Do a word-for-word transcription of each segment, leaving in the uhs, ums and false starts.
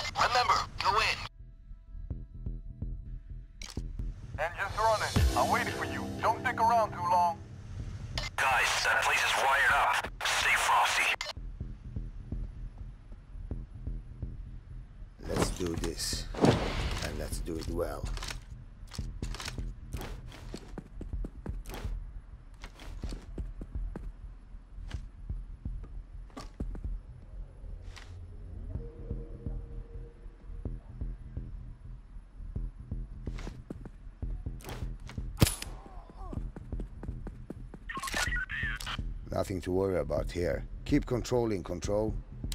Remember, go in. Engine's running. I'm waiting for you. Don't stick around too long. Guys, that place is wired up. Stay frosty. Let's do this. And let's do it well. Nothing to worry about here. Keep controlling control.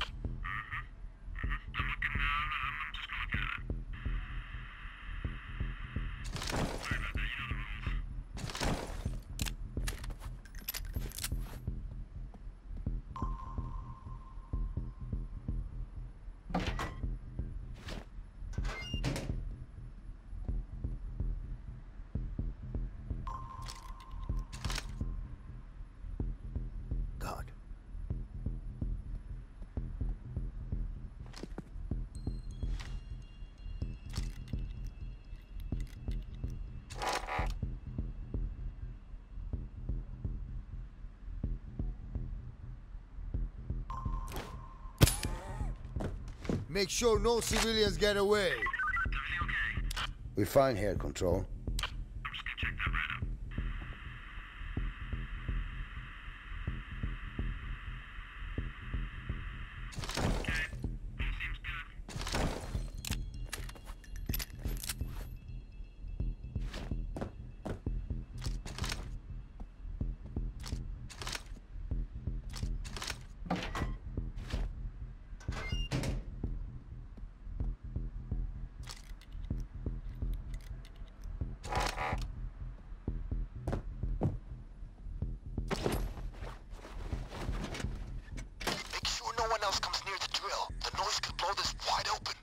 Make sure no civilians get away. Everything okay? We're fine here, Control. I'm just gonna check that right up. Okay, all seems good. Make sure no one else comes near the drill. The noise could blow this wide open.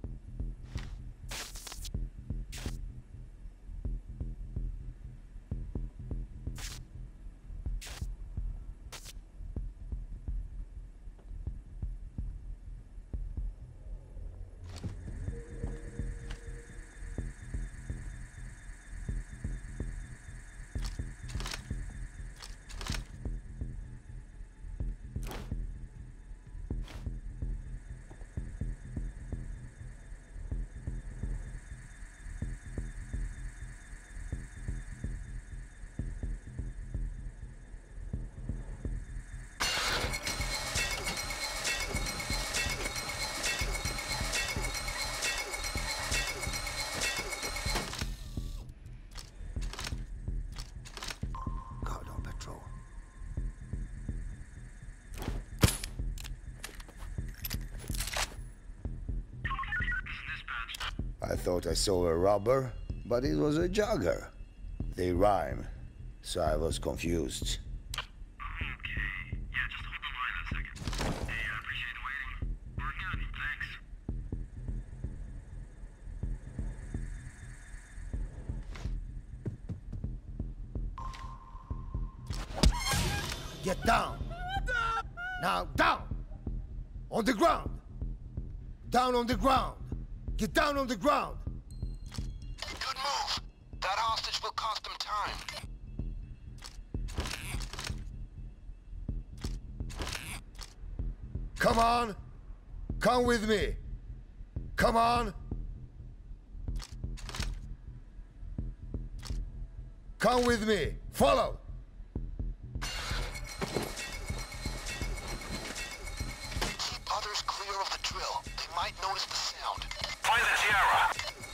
God on patrol. I thought I saw a robber, but it was a jogger. They rhyme, so I was confused. Okay. Yeah, just hold the line a second. Hey, I appreciate the waiting. We're good, thanks. Get down! Now, down! On the ground! Down on the ground! Get down on the ground! Good move. That hostage will cost them time. Come on! Come with me! Come on! Come with me! Follow! Keep others clear of the drill. They might notice the sound. Find the tiara.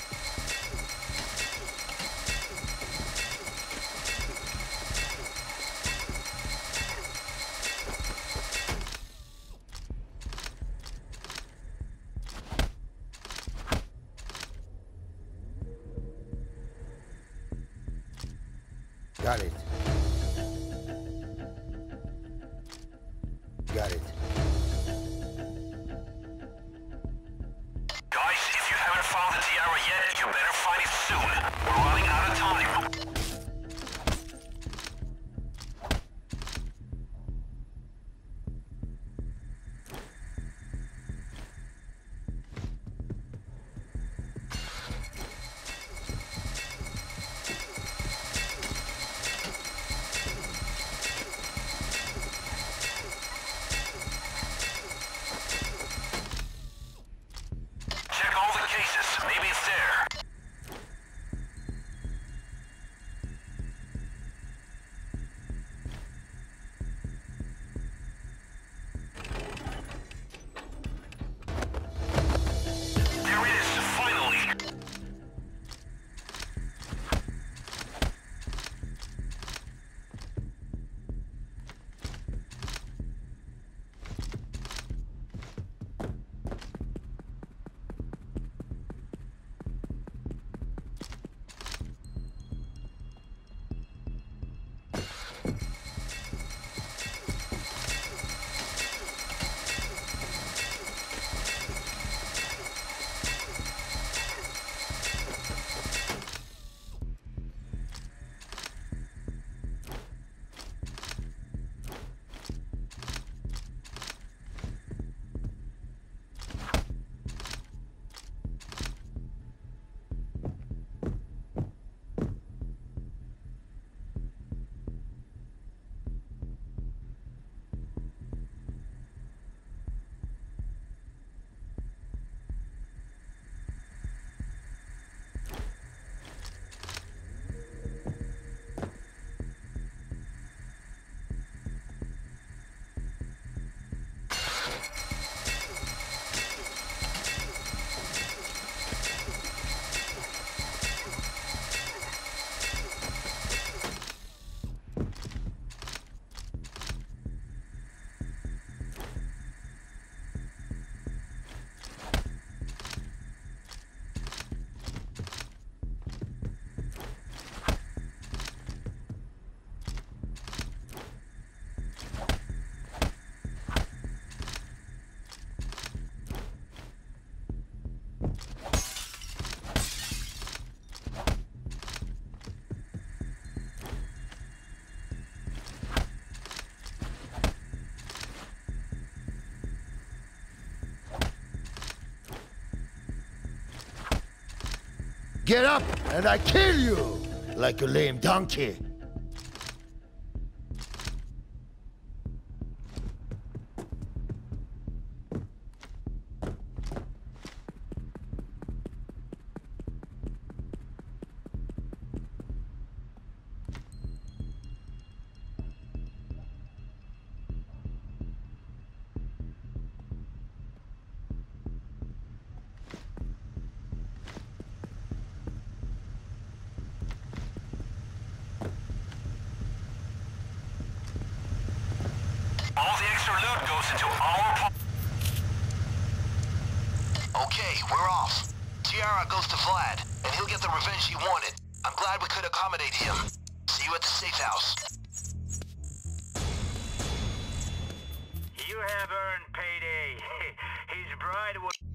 Got it. Got it. Guys, if you haven't found the tiara yet, you better find it soon. We're running out of time. Get up and I kill you like a lame donkey. All the extra loot goes into our po- Okay, we're off. Tiara goes to Vlad, and he'll get the revenge he wanted. I'm glad we could accommodate him. See you at the safe house. You have earned payday. His bride was...